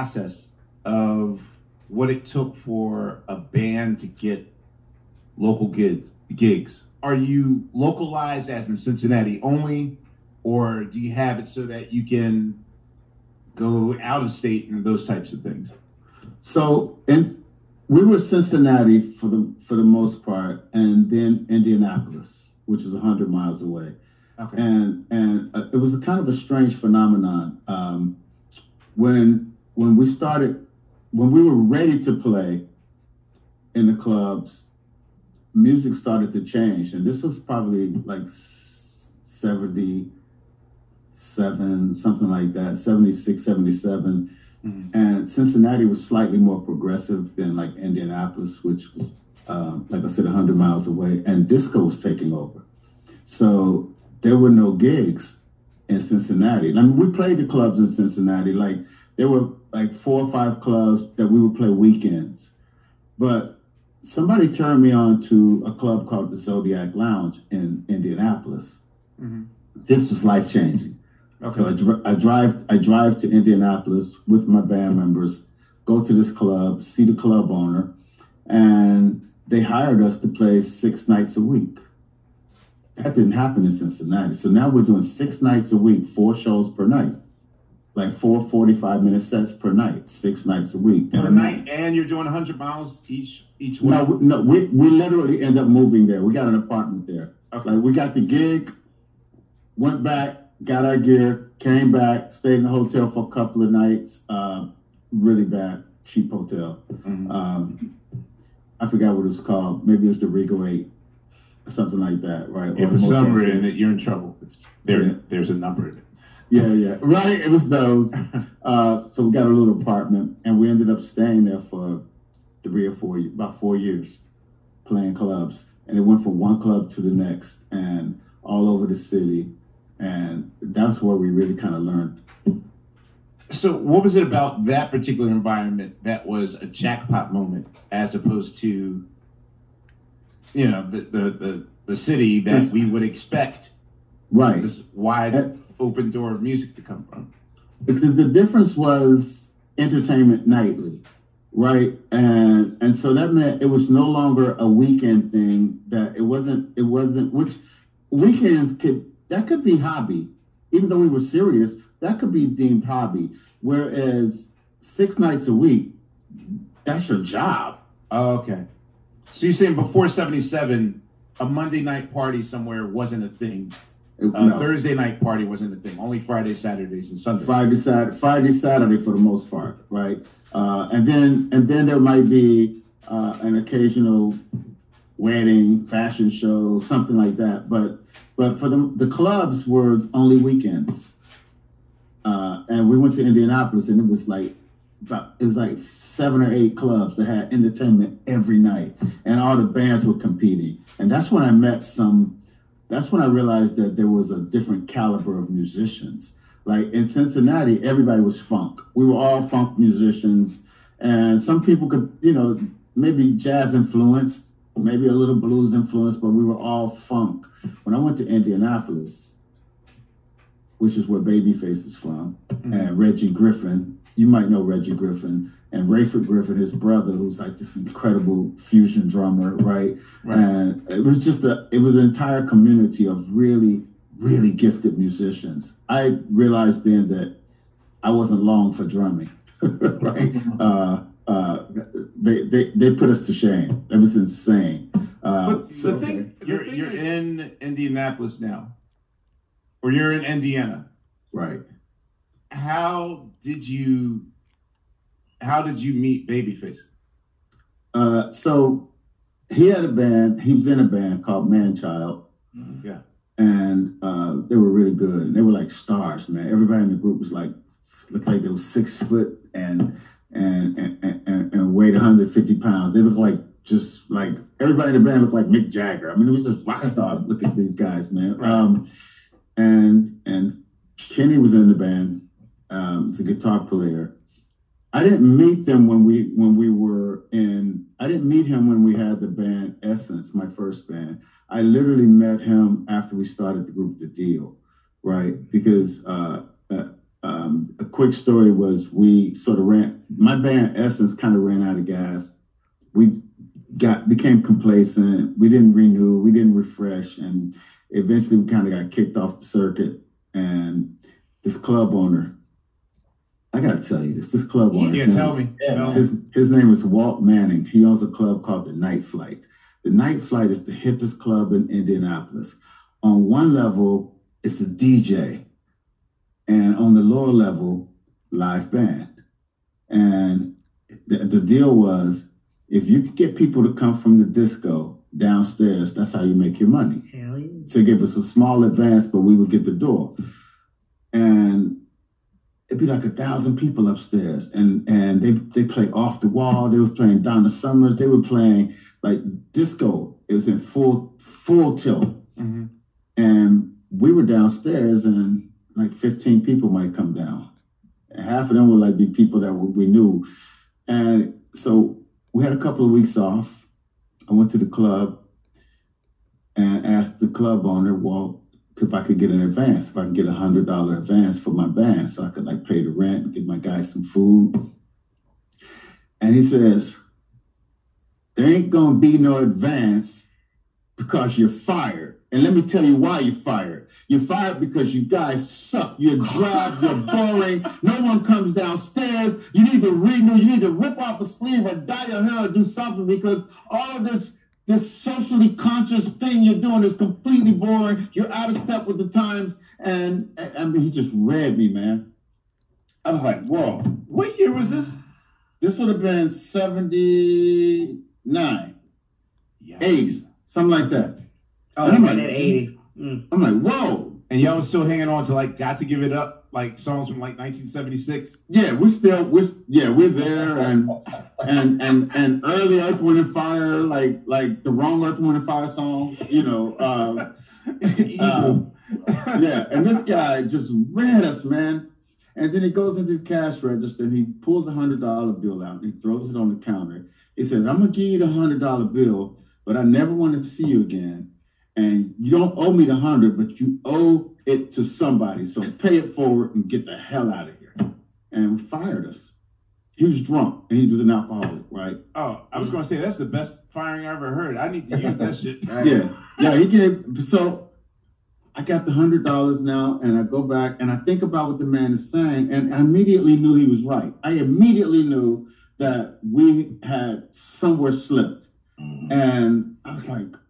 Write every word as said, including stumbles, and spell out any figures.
process of what it took for a band to get local gigs? gigs? Are you localized as in Cincinnati only, or do you have it so that you can go out of state and those types of things? So in, we were Cincinnati for the for the most part, and then Indianapolis, which was one hundred miles away. Okay. And and uh, it was a kind of a strange phenomenon. Um, when when we started, when we were ready to play in the clubs, music started to change. And this was probably like seventy-seven, something like that, seventy-six, seventy-seven. Mm-hmm. And Cincinnati was slightly more progressive than like Indianapolis, which was, um, like I said, one hundred miles away. And disco was taking over. So there were no gigs in Cincinnati. I mean, we played the clubs in Cincinnati. Like there were like four or five clubs that we would play weekends. But somebody turned me on to a club called the Zodiac Lounge in Indianapolis. Mm-hmm. This was life-changing. Okay. So I, dr- I drive I drive to Indianapolis with my band members, go to this club, see the club owner, and they hired us to play six nights a week. That didn't happen in Cincinnati. So now we're doing six nights a week, four shows per night. Like four forty-five minute sets per night, six nights a week. Per night, and you're doing one hundred miles each each week? No, we, no, we, we literally end up moving there. We got an apartment there. Okay. Like we got the gig, went back, got our gear, came back, stayed in the hotel for a couple of nights. Uh, really bad, cheap hotel. Mm-hmm. Um, I forgot what it was called. Maybe it was the Regal eight. Something like that, right? If it's number in it, you're in trouble. There, yeah. There's a number in it. Yeah, yeah, right. It was those. Uh, so we got a little apartment, and we ended up staying there for three or four, about four years, playing clubs. And it went from one club to the next, and all over the city. And that's where we really kind of learned. So, what was it about that particular environment that was a jackpot moment, as opposed to, you know, the the the, the city that Just, we would expect, right? This wide and, open door of music to come from. Because the difference was entertainment nightly, right? And and so that meant it was no longer a weekend thing. That it wasn't. It wasn't. Which weekends could that could be hobby, even though we were serious. That could be deemed hobby. Whereas six nights a week, that's your job. Oh, okay. So you're saying before seventy-seven, a Monday night party somewhere wasn't a thing. Uh, no. Thursday night party wasn't a thing. Only Friday, Saturdays, and Sundays. Friday, Saturday, Friday, Saturday for the most part, right? Uh, and then, and then there might be uh, an occasional wedding, fashion show, something like that. But, but for the the clubs were only weekends. Uh, and we went to Indianapolis, and it was like about it was like seven or eight clubs that had entertainment every night, and all the bands were competing. And that's when I met some. That's when I realized that there was a different caliber of musicians. Like in Cincinnati, everybody was funk. We were all funk musicians. And some people could, you know, maybe jazz influenced, maybe a little blues influenced, but we were all funk. When I went to Indianapolis, which is where Babyface is from, mm-hmm. and Reggie Griffin, you might know Reggie Griffin, and Rayford Griffin, his brother, who's like this incredible fusion drummer, right? right? And it was just a, it was an entire community of really, really gifted musicians. I realized then that I wasn't long for drumming, right? uh, uh, they, they they put us to shame. It was insane. Uh, but so the thing, okay. you're you're in Indianapolis now, or you're in Indiana, right? How did you? How did you meet Babyface? Uh, so he had a band. He was in a band called Manchild. Mm-hmm. Yeah. And uh, they were really good. And they were like stars, man. Everybody in the group was like, looked like they were six foot and and and, and, and weighed one hundred fifty pounds. They looked like just like, everybody in the band looked like Mick Jagger. I mean, it was just rock star. Look at these guys, man. Right. Um, and, and Kenny was in the band. Um, he's a guitar player. I didn't meet them when we when we were in, I didn't meet him when we had the band Essence, my first band. I literally met him after we started the group The Deal, right? Because uh, uh, um, a quick story was we sort of ran, my band Essence kind of ran out of gas. We got became complacent. We didn't renew. We didn't refresh. And eventually we kind of got kicked off the circuit. And this club owner, I got to tell you this, this club owner. Yeah, tell me. Yeah, his, his name is Walt Manning. He owns a club called the Night Flight. The Night Flight is the hippest club in Indianapolis. On one level, it's a D J. And on the lower level, live band. And the, the deal was, if you could get people to come from the disco downstairs, that's how you make your money. Hell yeah. So give us a small advance, but we would get the door. And it'd be like a thousand people upstairs. And and they they play Off the Wall. They were playing Donna Summers. They were playing like disco. It was in full, full tilt. Mm-hmm. And we were downstairs and like fifteen people might come down. And half of them would like be people that we knew. And so we had a couple of weeks off. I went to the club and asked the club owner, well, if I could get an advance, if I can get a one hundred dollars advance for my band so I could like pay the rent and give my guys some food. And he says, there ain't gonna be no advance because you're fired. And let me tell you why you're fired. You're fired because you guys suck. You're dry, you're boring. No one comes downstairs. You need to renew. You need to rip off a sleeve or dye your hair or do something because all of this, this socially conscious thing you're doing is completely boring. You're out of step with the times. And I mean, he just read me, man. I was like, whoa. What year was this? This would have been seventy-nine, Yeah. eighty, something like that. Oh, And I'm right like, at eighty. Mm. I'm like, whoa. And y'all was still hanging on to like Got to Give It Up, like songs from like nineteen seventy-six. Yeah, we still, we're, yeah, we're there, and and and and early Earth, Wind and Fire, like like the wrong Earth, Wind and Fire songs, you know. Uh, um, yeah, and this guy just read us, man. And then he goes into the cash register and he pulls a hundred dollar bill out and he throws it on the counter. He says, "I'm gonna give you the hundred dollar bill, but I never want to see you again. And you don't owe me the hundred, but you owe it to somebody. So pay it forward and get the hell out of here." And fired us. He was drunk and he was an alcoholic, right? Oh, I was going to say, that's the best firing I ever heard. I need to use that shit. Yeah. Yeah, he gave, so I got the hundred dollars now and I go back and I think about what the man is saying and I immediately knew he was right. I immediately knew that we had somewhere slipped. And I was like,